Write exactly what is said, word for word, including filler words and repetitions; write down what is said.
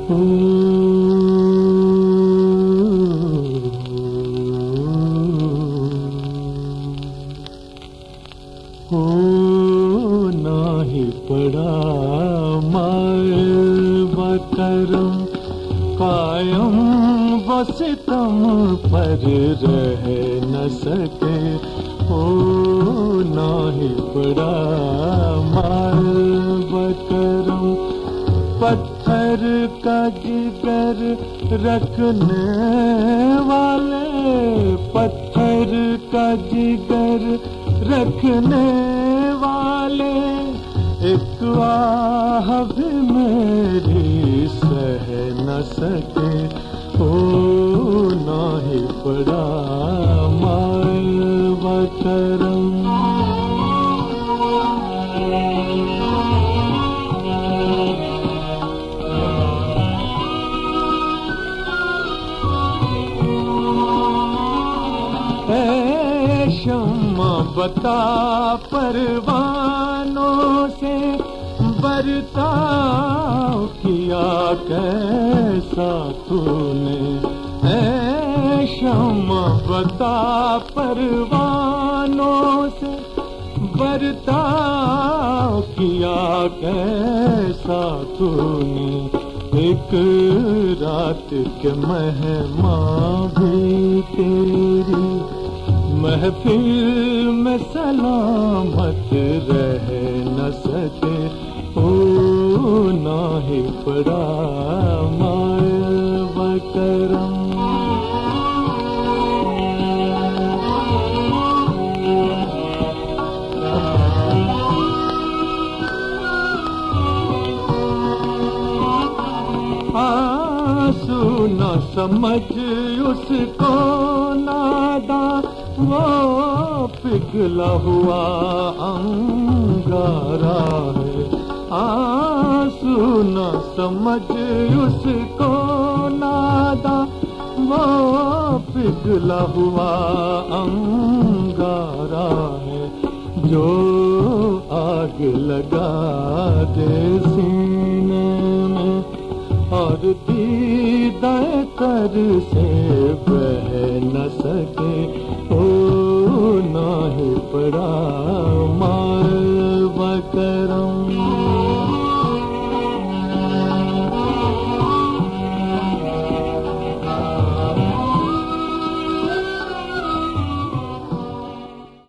हो नाही पड़ा माए बकरम कायम वसितम पर रह न सके। हो नाही पड़ा माए बकरम पत्थर का जिगर रखने वाले, पत्थर का जिगर रखने वाले एक आह भी मेरी सह न सके। हो नाही पड़ा माए बकरम। शम्मा बता परवानों से बर्ताव किया कैसा तूने। ऐ शम्मा बता परवानों से बर्ताव किया कैसा तूने। एक रात के मेहमान भी तेरी महफिल में सलामत रह न सके। ओ नाही पड़ा माए बकरम। आंसू न समझ उसको नादा, वो पिघला हुआ अंगारा है। आंसू न समझ उसको नादा, वो पिघला हुआ अंगारा है। जो आग लगा दे सीने में और दीदा कर से बह न सके। ओ नाही पड़ा